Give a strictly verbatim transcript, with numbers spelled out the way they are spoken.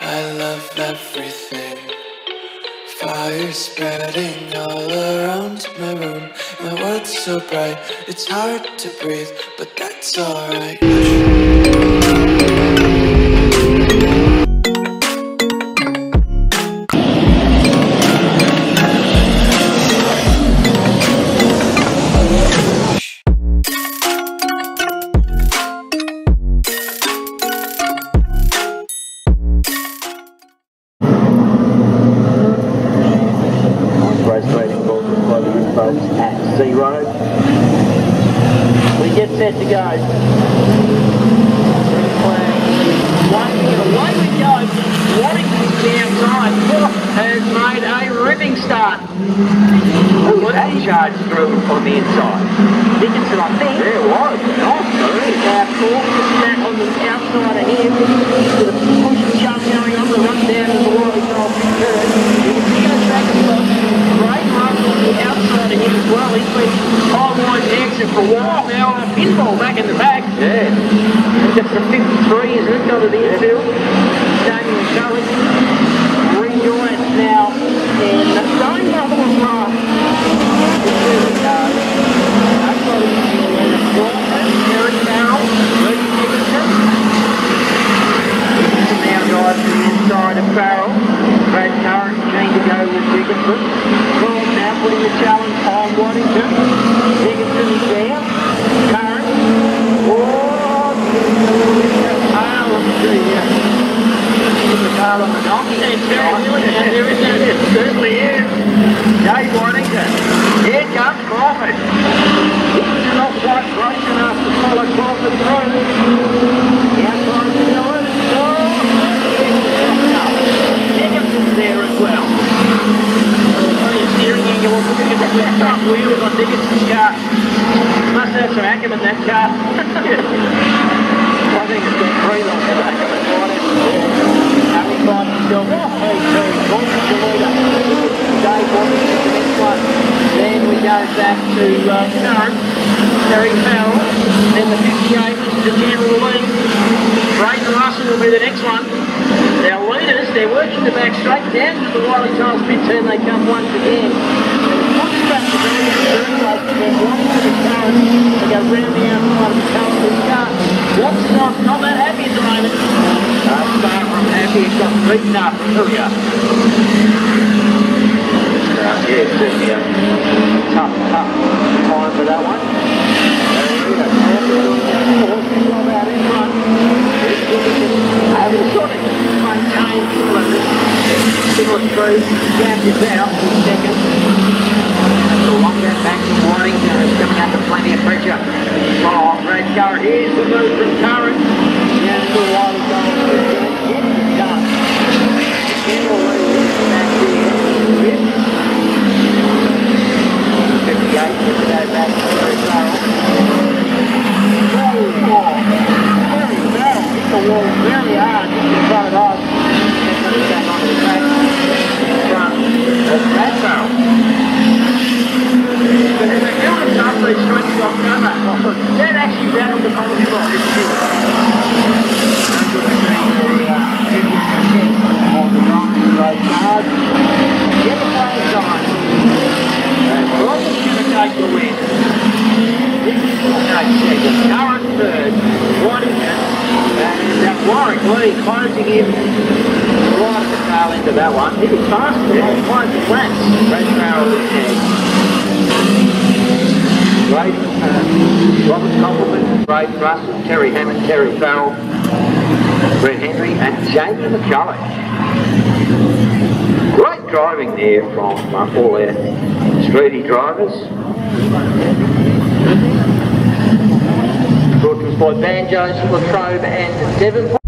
I love everything. Fire spreading all around my room. My world's so bright, it's hard to breathe, but that's alright. At C Road. We get set to go. One minute away we go. Waddington's the outside. Has made a ripping start. Well, that charged through on the inside. Dickinson, I think. There it was. Nice move. Now, Cork is back on the outside of him. With a push and jump going on the run down as the Wally Charles third. You can see those back and forth. Great run on the outside of him as well. He's been high wide action for a while now. A pinball back in the back. Yeah. That's the fifty-three, isn't it? Got to the infield. Damien Cully. Rejoins now. And going another one right. Here we go. That's what he's doing in the front. Eric Farrell. Lee Dickinson. Dickinson now drives to the inside of Farrell. Brad Curran keen to go with Dickinson. Well, now putting the challenge on Waddington. Dickinson is there. Curran. Oh, tail of the the tail of the donkey. It's very really, and there is that. It certainly is. Dave Waddington. Here comes Crawford. Dickinson not quite close enough to follow Crawford through. The outside of the Dillon. Dickinson's there as well. Steering angle, looking at the front wheels on Dickinson's car. Must have some acumen, that car. I think it's got three lots of acumen on it. Now he finds himself halfway through. Launches the leader. Dave Waddington the next one. Then we go back to uh, Curran. Terry Farrell. Then the fifty-eight, which is the general lead. Brayden Russell will be the next one. Our leaders, they're working the back straight down to the Wily Charles pit turn. They come once again. They go round the outside of the Calvary car. Watson not, not that happy at the moment. Uh, far from happy, he's got beaten up, Hillier. Uh, yeah, it's certainly a tough, tough time for that one. Similar through, gapped it out in second. So long that back to Waddington, is coming under plenty of pressure. Oh, Brad Curran, here's the move from Curran. Down to Wily Charles, get it done. General lead back there, fifty-eight, to go back to Terry Farrell. Very hard, very barrel, hit the wall very hard, just in front of us. Back onto the track in front of Brad Farrell. But if they're doing enough, these strengths off cover. That actually rattled the bottom spot. It's good. On the line, straight hard. Get the playing time. And Robert's going to take the win. This is going to take second. Curran third. Waddington. And that Warwick Lee closing in right at the tail end of that one. He was fast for all five flats. Brad Farrell is there. Great, uh, Robert Copeland, Brad Russell, Terry Hammond, Terry Farrell, Brett Henry and Jamie McCulloch. Great driving there from uh, all our streety drivers. Brought to us by Banjos, Latrobe and Devonport.